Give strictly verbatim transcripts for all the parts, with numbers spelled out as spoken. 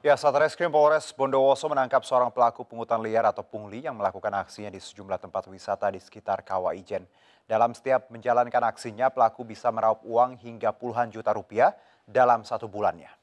Ya, Satreskrim Polres Bondowoso menangkap seorang pelaku pungutan liar atau pungli yang melakukan aksinya di sejumlah tempat wisata di sekitar Kawah Ijen. Dalam setiap menjalankan aksinya, pelaku bisa meraup uang hingga puluhan juta rupiah dalam satu bulannya.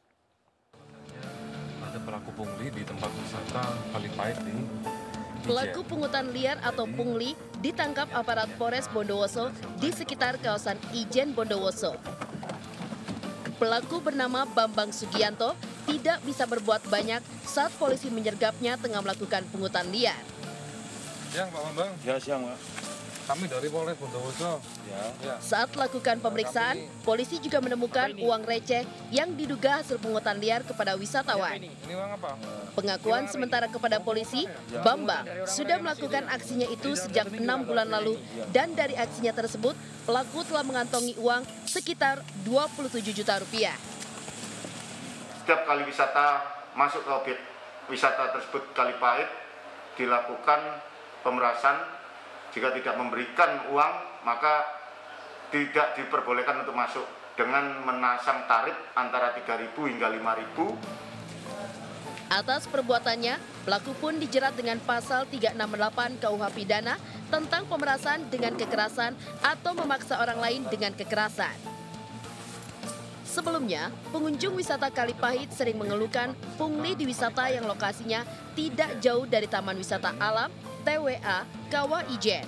Ada pelaku pungli di tempat wisata Kalipait di Pelaku pungutan liar atau pungli ditangkap aparat Polres Bondowoso di sekitar kawasan Ijen Bondowoso. Pelaku bernama Bambang Sugianto tidak bisa berbuat banyak saat polisi menyergapnya tengah melakukan pungutan liar. Siang Pak Bambang. Ya, siang, Pak. Kami dari Polres Bondowoso. Ya. Ya. Saat lakukan pemeriksaan, polisi juga menemukan uang receh yang diduga hasil pungutan liar kepada wisatawan. Ini uang apa? Pengakuan sementara kepada polisi, Bambang sudah melakukan aksinya itu sejak enam bulan lalu dan dari aksinya tersebut, pelaku telah mengantongi uang sekitar dua puluh tujuh juta rupiah. Setiap kali wisata masuk ke objek wisata tersebut Kalipait dilakukan pemerasan. Jika tidak memberikan uang, maka tidak diperbolehkan untuk masuk dengan menasang tarif antara tiga ribu hingga lima ribu. Atas perbuatannya, pelaku pun dijerat dengan pasal tiga enam delapan K U H Pidana tentang pemerasan dengan kekerasan atau memaksa orang lain dengan kekerasan. Sebelumnya, pengunjung wisata Kalipait sering mengeluhkan pungli di wisata yang lokasinya tidak jauh dari Taman Wisata Alam T W A Kawah Ijen.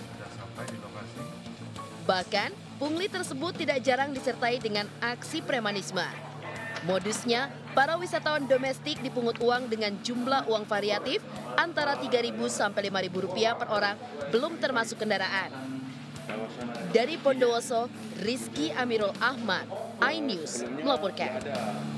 Bahkan, pungli tersebut tidak jarang disertai dengan aksi premanisme. Modusnya, para wisatawan domestik dipungut uang dengan jumlah uang variatif antara tiga ribu sampai lima ribu rupiah per orang, belum termasuk kendaraan. Dari Bondowoso, Rizky Amirul Ahmad, iNews melaporkan.